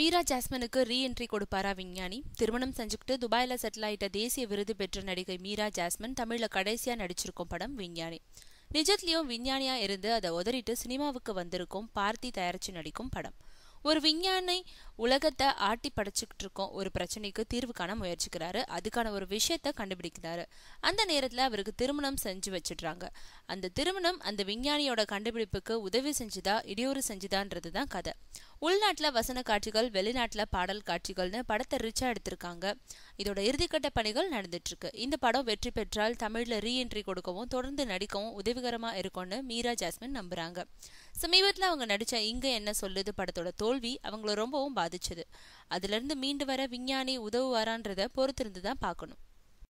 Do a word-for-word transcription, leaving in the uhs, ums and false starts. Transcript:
Meera ஜாஸ்மினுக்கு reentry கொடுப்பாரா விஞ்ஞானி? திருமணம் செஞ்சுக்கிட்டு துபாயில செட்டில் ஆயிட்ட தேசிய விருது பெற்ற நடிகை மீரா ஜாஸ்மின் தமிழ்ல கடைசியா நடிச்சிருக்கும் படம் விஞ்ஞானி. நிஜத்திலயும் விஞ்ஞானியா இருந்து அதை உதறிட்டு சினிமாவுக்கு வந்திருக்கும் பார்த்தி தயாரிச்சு நடிக்கும் படம். ஒரு விஞ்ஞானி உலகத்தை ஆட்டி படைச்சுக்கிட்டு இருக்கோம் ஒரு பிரச்சனைக்கு தீர்வு காண முயற்சிக்கிறாரு. அதுக்கான ஒரு விஷயத்த கண்டுபிடிக்கிறாரு. அந்த நேரத்துல அவருக்கு திருமணம் செஞ்சு வச்சிடுறாங்க. அந்த திருமணம் அந்த விஞ்ஞானியோட கண்டுபிடிப்புக்கு உதவி செஞ்சுதா இடையூறு செஞ்சுதான்றதுதான் கதை. உள்நாட்டுல வசன காட்சிகள், வெளிநாட்டுல பாடல் காட்சிகள்னு படத்தை ரிச்சா எடுத்திருக்காங்க. இதோட இறுதிக்கட்ட பணிகள் நடந்துட்டு இருக்கு. இந்த படம் வெற்றி பெற்றால் தமிழ்ல ரீஎன்ட்ரி கொடுக்கவும் தொடர்ந்து நடிக்கவும் உதவிகரமா இருக்கும்னு மீரா ஜாஸ்மின் நம்புறாங்க. சமீபத்துல அவங்க நடிச்ச இங்க என்ன சொல்லுது படத்தோட தோல்வி அவங்கள ரொம்பவும் பாதிச்சது. அதுல இருந்து மீண்டு வர விஞ்ஞானி உதவுவாரான்றத பொறுத்திருந்துதான் பார்க்கணும்.